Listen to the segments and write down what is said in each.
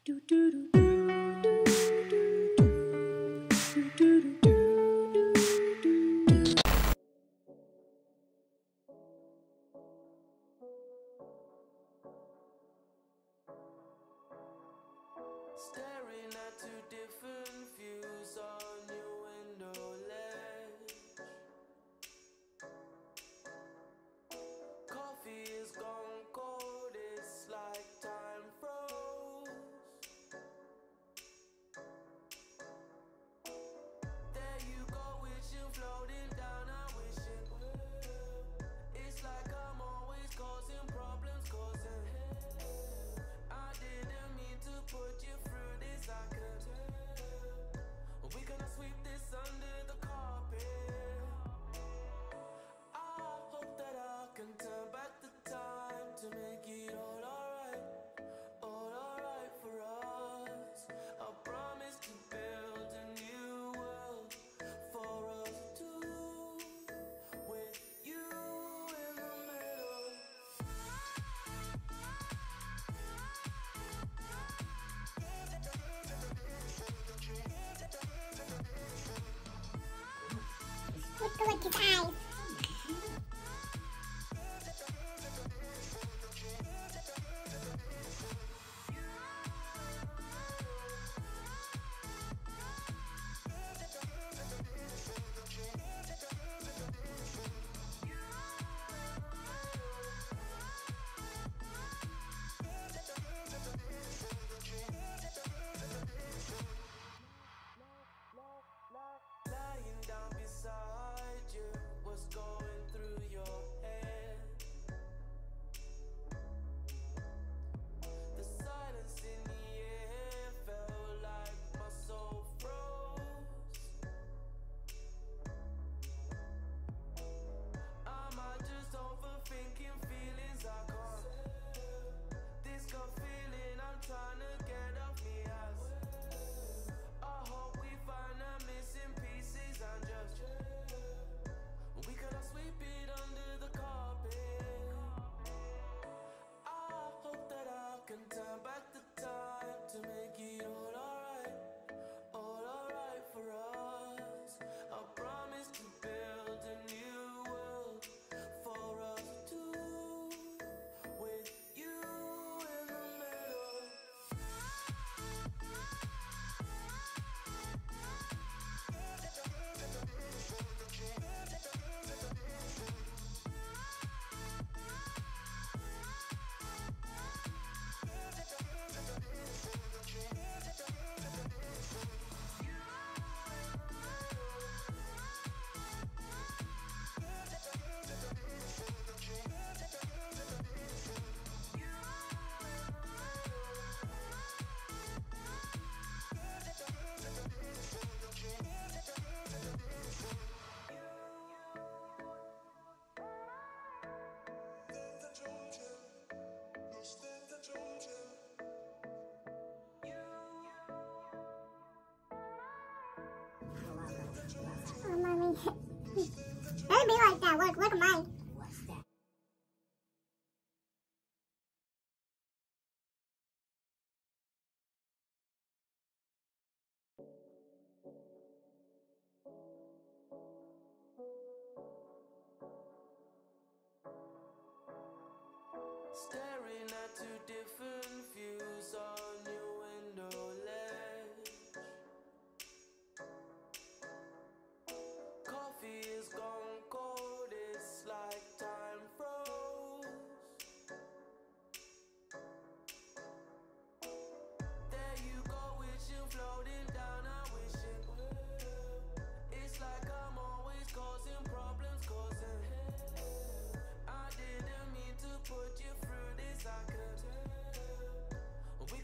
Do do do do do do do do do. Staring at two different views on your window ledge. Coffee is gone cold, it's like time froze. There you go, wishing, floating down, I wish it would. It's like I'm always causing problems, causing hell. I didn't mean to put you through this, I could tell. We gonna sweep this under the carpet. I hope that I can turn back the time to make it all alright for us. I promise to build a new world for us two, with you in the middle. Look at his eyes. Lying down beside you, what's going through your head? The silence in the air felt like my soul froze. Am I just overthinking feelings I can't? This gut feeling I'm trying to get off me ass. I hope we find the missing pieces and just we gonna sweep it under the carpet. I hope that I can turn back the time to make it all alright for us. I promise to build a new world for us two, with you in the middle. Oh, mommy. It'll be like that. Look at mine. Staring at two different views on your window ledge. Coffee is gone cold, it's like time froze. There you go, wishing, floating down, I wish it would. It's like I'm always causing problems, causing hell. I didn't mean to put you through this, I could tell. We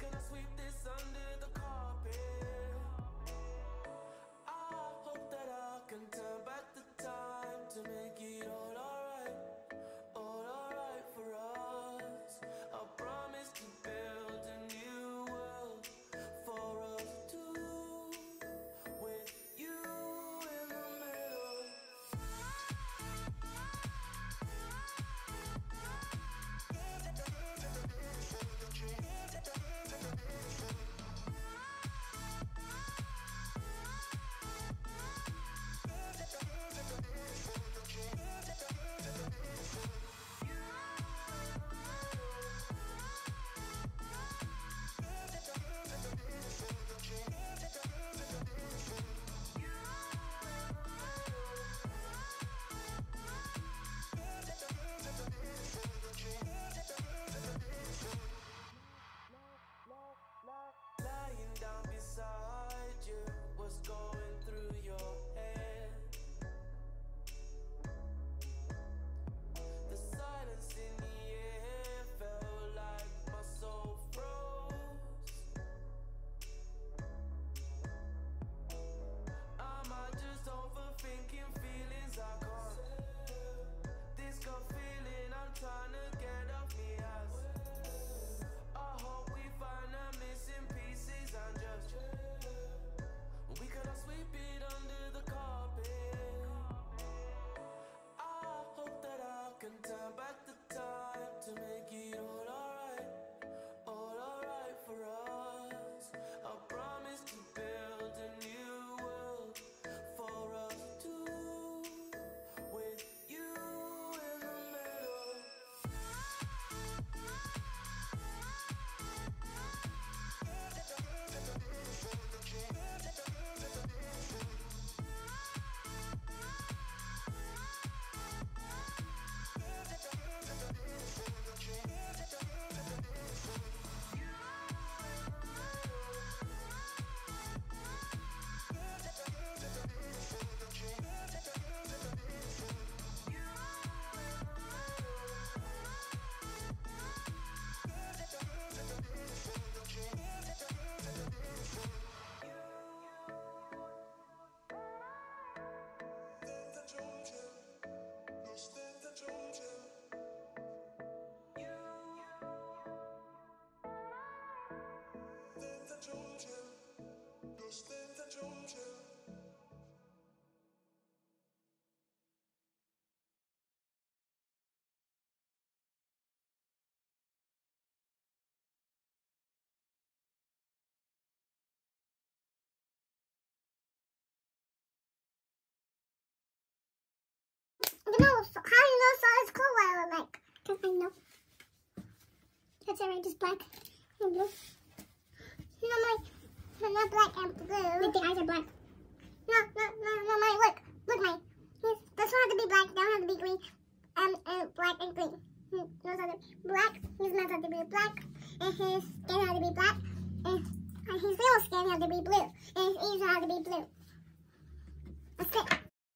You know, how you know solid color like? Because I know. That's alright, just black and blue. You know, not black and blue. Like the eyes are black. No, mine, look, mine. This one has to be black, that one has to be green, and black and green. Those are the black, his mouth has to be black, and his skin has to be black, and his little skin has to be blue, and his ears have to be blue. That's it.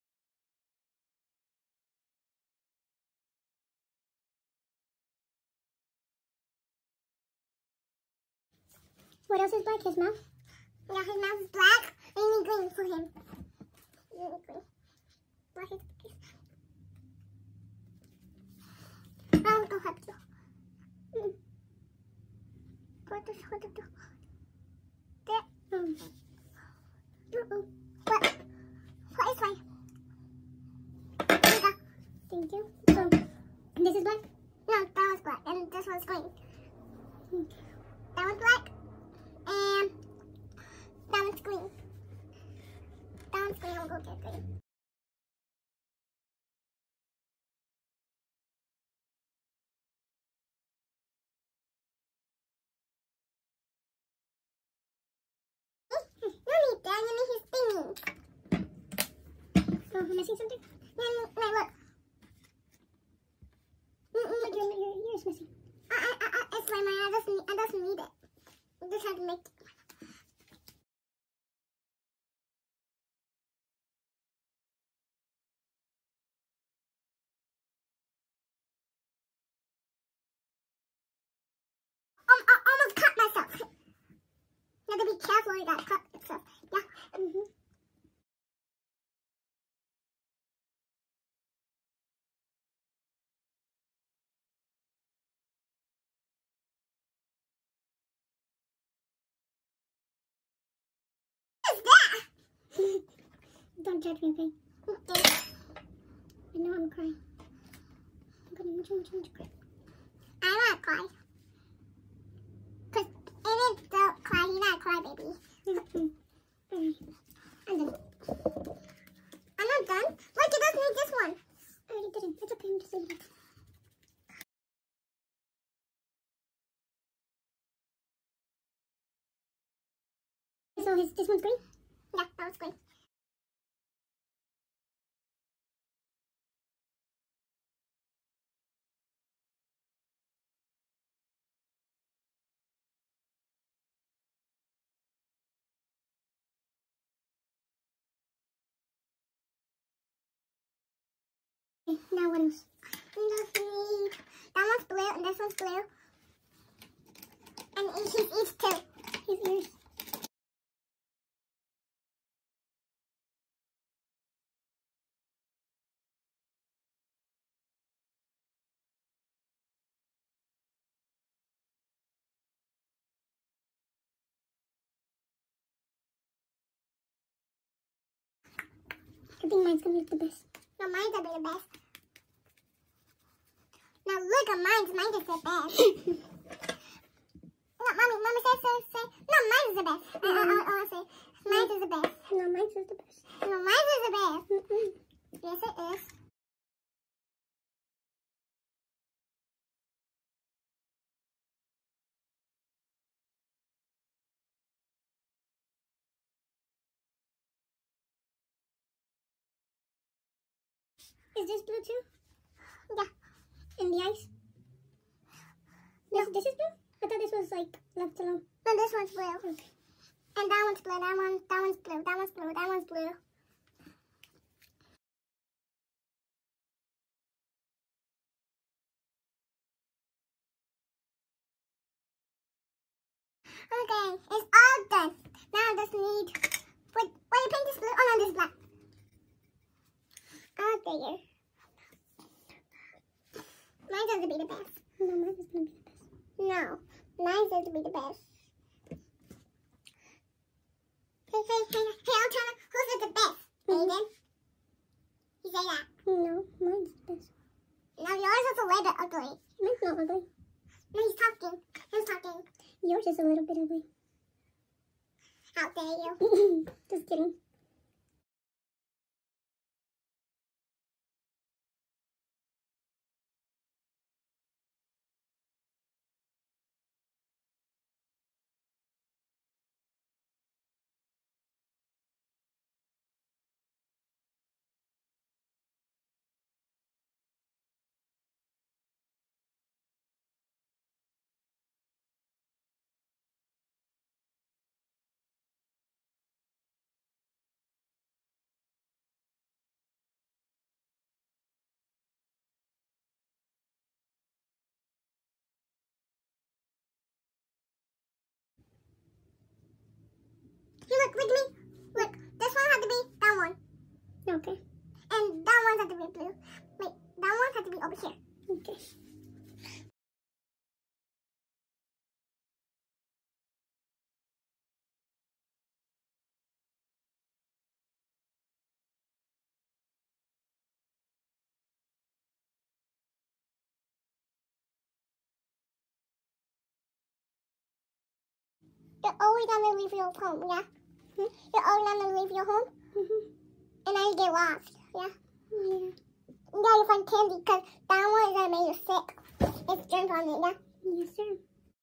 What else is black? His mouth? Yeah, his mouth is black, and you need green for him. You need green. Black is black. I'll go help you. What is what to do? There. What is my? There you go. Thank you. And this is black? No, that one's black, and this one's green. That one's black, and that one's green. That one's green. I'll go get green. You need that. You need his thingy. Oh, am I missing something? No, look. Look, your ear's missing. It's fine, I doesn't need it. I just have to make it. I almost cut myself. You have to be careful, you gotta cut yourself. Yeah. Don't judge me, babe. Okay. I know I'm crying. I'm gonna change cry. I'm not crying. Cause it is don't cry. You're not cry, baby. Alright. I'm done. I'm not done. Look, it doesn't need this one. I already didn't. It's okay. I'm just leaving it. So this one's green? Yeah, that one's green. Okay, now what else? We just need, that one's blue and this one's blue. And his ears too. His ears. I think mine's gonna be the best. No, mine's gonna be the best. Now look at mine is the best. No, mommy, say. No, mine is the best. I say, mine is the best. No, mine is the best. No, mine is the best. Yes, it is. Is this blue too? Yeah. In the eyes? No. This is blue? I thought this was like left alone. No, this one's blue. Okay. And that one's blue. That one's blue. That one's blue. That one's blue. Okay, it's all done. Now I just need. Wait, you paint this blue? Oh no, this is black. Oh dear. Mine's going to be the best. No, mine's going to be the best. No, mine's going to be the best. I'm trying to, who's the best? Aiden? You say that? No, mine's the best. No, yours is a little bit ugly. Mine's not ugly. No, he's talking. He's talking. Yours is a little bit ugly. How dare you? Just kidding. Hey, look at me. Look, this one had to be that one. Okay. And that one had to be blue. Wait, that one had to be over here. Okay. You're always gonna leave your home, yeah? You're always gonna leave your home? And then you get lost, yeah? Yeah. You gotta find candy because that one is gonna make you sick. It's germs on it, yeah? Yes, sir.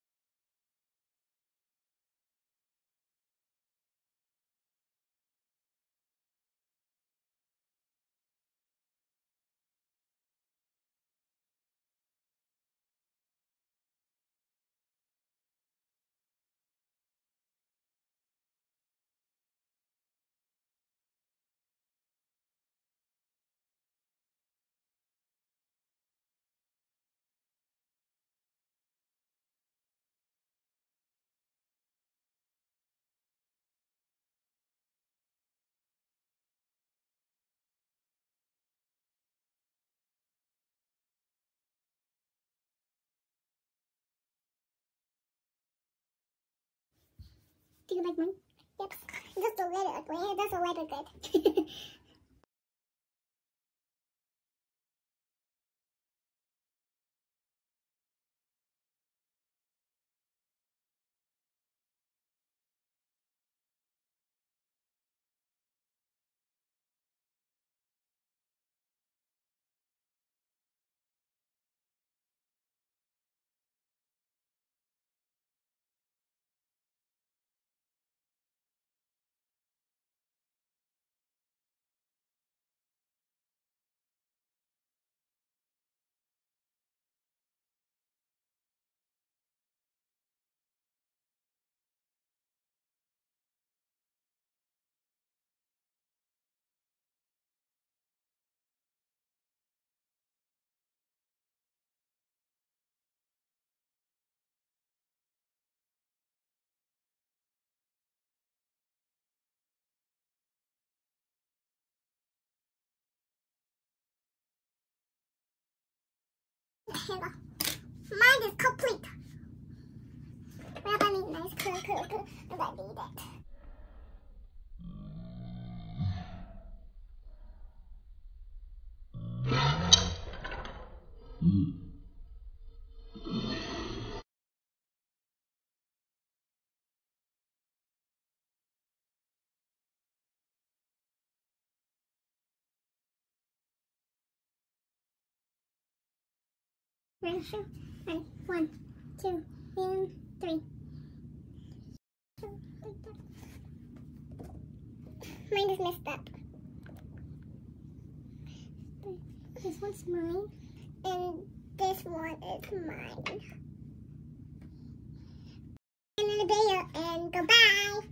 Do you like mine? Yep. Just a little ugly. That's a little good. Mine is complete. Well, I need nice curl, and I need it. Ready? Sure. Ready? 1, 2, and 3. Mine is messed up. This one's mine, and this one is mine. And then the video, and goodbye.